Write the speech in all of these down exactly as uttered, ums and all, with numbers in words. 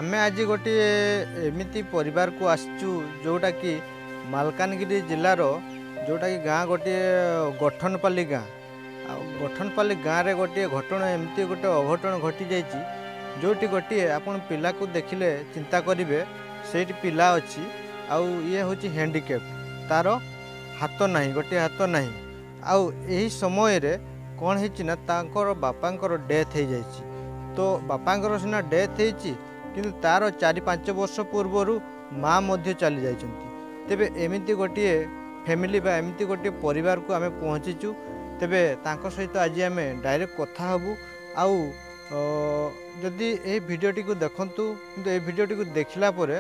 आमे आज गोटे एमती परिवार को आसचु जोटा कि मालकानगिरी जिलार जोटा कि गाँ गोटे गठनपाली गाँ आ गठनपाली गाँव में गोटे घटना एमती गोटे अघटन घटी जाइए जोटी गोटे आपन पिला को देखिले चिंता करेंगे से पिला अच्छी आउ ये हूँ हैंडिकेप तार हाथ ना गोटे हाथ ना आउ यही समय रे कौन है तांकर बापांकर डेथ हो जाइए तो बापांकर सीना डेथ होती किंतु तार चार पांच वर्ष पूर्वर माँ मध्य चली जाइछंती तेबे एमिति गोटे फैमिली बा एमिति गोटे परिवार को आमे पहुँचीचु तेबे तांको सहित आज आमे डायरेक्ट कथा हबु आउ जदि ए भिडियोटी को देखंतु किंतु ए भिडियोटी को देखला परे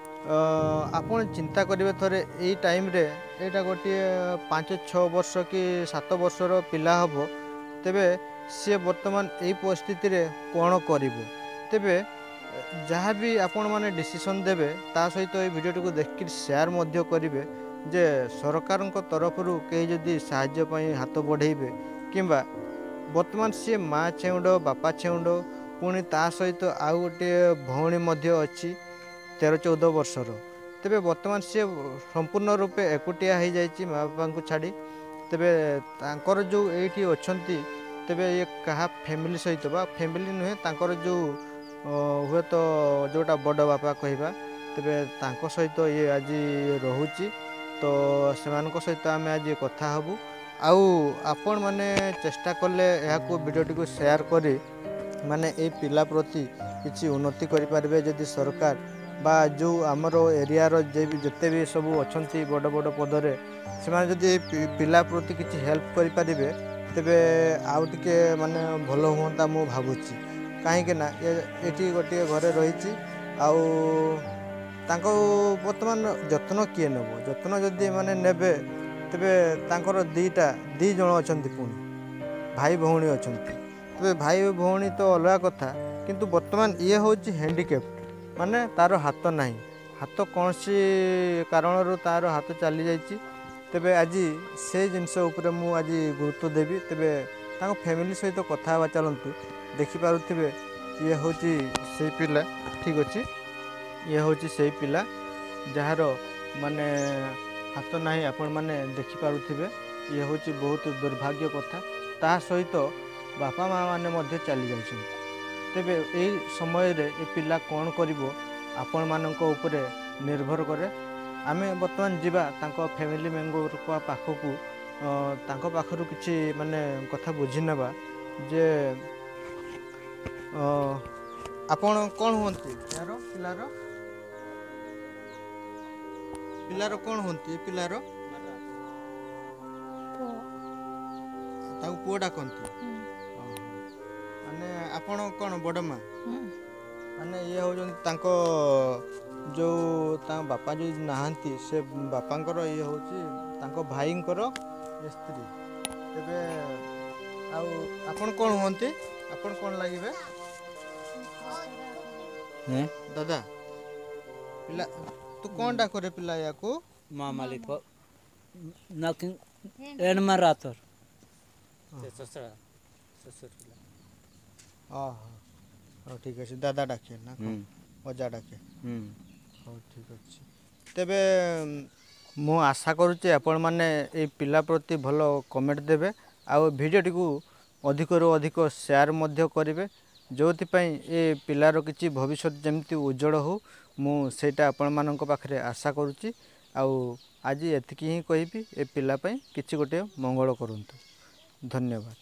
आपण चिंता करेंगे थोड़े यही टाइम रे एटा गोटे पाँच छः वर्ष कि सात वर्षर पिला हम तेबे सी वर्तमान यही परिस्थिति रे कौन करिवो तेबे जहाँ भी आपण माने डिसीजन देबे ता सहित ये वीडियो को देखि शेयर मध्य करिवे जे सरकार तरफ कहीं जदि साहाय्य पई हाथ बढ़ेबे किंबा वर्तमान सी माँ छेउंड बापा छेउंड पुणी ता सहित आउ गोटे भौणी मध्य अच्छी तेरह चौदह वर्षर तेबे वर्तमान सी संपूर्ण रूपे एकुटिया हो जाइए माँ बापा को छाड़ी तेबे तांकर जो एठी अछंती तेबे ये कहा फैमिली सहित बा फैमिली नुहे तांकर जो हुए तो जोटा बड़ बापा कहवा तेबे तांको सहित ये आज रोची तो से सहित आम आज कथा हबू आउ आपण माने चेष्टा कले यहाँ वीडियोटी को शेयर करी माने ए पिला प्रति किसी उन्नति करें जदि सरकार बा जो आमर एरियार जे भी जिते भी सब अच्छी बड़ बड़ पदरे से जदि पिला प्रति किसी हेल्प करें तेबे आउ टिके माने भल हुआ मु भावुची कहीं ना ये गोटे घरे रही आउ वर्तमान जत्न किए नेब जत्न जदि माने नेबे तेबे तांकर दीटा दी जन अच्छा पुणी भाई भौणी अच्छा तेबे भाई भौणी तो अलग कथा किंतु वर्तमान ये हूँ हैंडिकेप्ट माने तार हाथ ना हाथ कौन सी कारण तार हाथ चली जाइए तेबे आज से जिनस उपरे मु आज गुरुत्व देवी तेबे तांको फैमिली सहित कथा हवा चलतु देखिपे ये हूँ से पिला ठीक अच्छे ये हूँ से पिला जार माने हाथ ना आपण मैंने देखिपे ये हूँ बहुत दुर्भाग्य कथा ता सहित बापा माँ मैंने चली जाइए तेबे यही समय रे ये पिला कौन करिवो आपण मानक उपरे निर्भर करे आमे वर्तमान जीवा तांको फैमिली मेंबर को पाखकू तांको पाखरु किछि माने कथा बुझी नेबा जे आपण कौन होंती यार पिलार पिलार कौन होंती पिलार ताऊ पुआ डाकंती माने आपण कौन बड़ माँ माने ये हो तांको जो तांको बापा जो नहांती से बापांकर ये होची तांको भाईंकर स्त्री तेबे आउ आपण कौन होंती आपण कौन लागिबे हैं दादा पिला तू कौन डाको रे पिला याको मामाली को नकिन एन मरातर से ससुर ससुर पिला हां हां ठीक है दादा डाके ना अजा डाके हम हां ठीक अछि तेबे मु आशा करूचे आपण माने ए पिला प्रति भलो कमेंट देबे आ वीडियोटी को अधिक रु अधिक शेयर मध्य करेंगे जो ए पिलार किसी भविष्य जमती उज्जवल हो मुझा आपण मान पाखे आशा करुच्ची आज एतिकी ही कहि ए पिला किसी गोटे मंगल करंतु धन्यवाद।